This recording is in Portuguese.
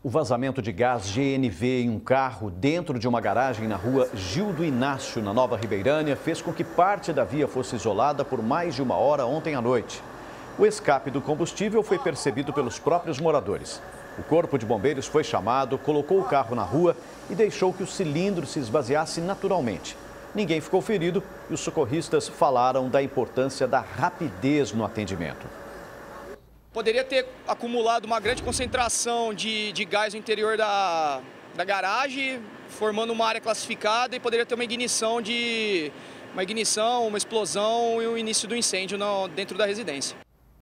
O vazamento de gás GNV em um carro dentro de uma garagem na rua Gil do Inácio, na Nova Ribeirânia, fez com que parte da via fosse isolada por mais de 1 hora ontem à noite. O escape do combustível foi percebido pelos próprios moradores. O corpo de bombeiros foi chamado, colocou o carro na rua e deixou que o cilindro se esvaziasse naturalmente. Ninguém ficou ferido e os socorristas falaram da importância da rapidez no atendimento. Poderia ter acumulado uma grande concentração de gás no interior da garagem, formando uma área classificada, e poderia ter uma ignição, uma explosão e o início do incêndio dentro da residência.